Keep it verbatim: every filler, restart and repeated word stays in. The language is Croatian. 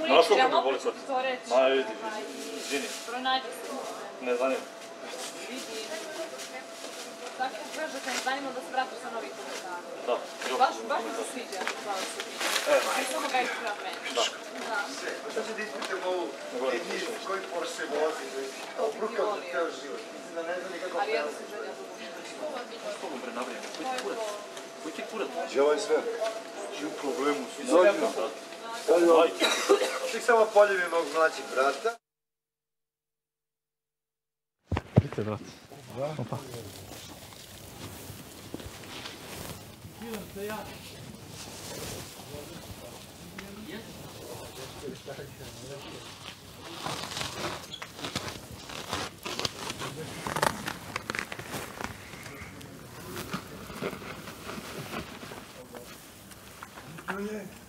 Znaš koliko me boli sad? Ma, vidi, izvini. Pronađi se. Ne zanima. Vidi. Tako kažete, ne zanima da se vratiš sa novih komentara. Da. Baš, baš mi se sviđa. E, I samo ga isprav meni. Da. Šta će da ispitamo ovu jedinicu, koji Porsche vozi? Kao bruka od teo život. Mislim da ne znam nikako... Ali ja sam želja da s tobom bre navrijem. Koji ti kurac? Koji ti kurac? Gdje ovaj sve? Čiju problemu su? Dođi nam, brate. Ajde. Ti samo poljubi mog mlađeg brata. Vidite, brate. Opa. Oh yeah.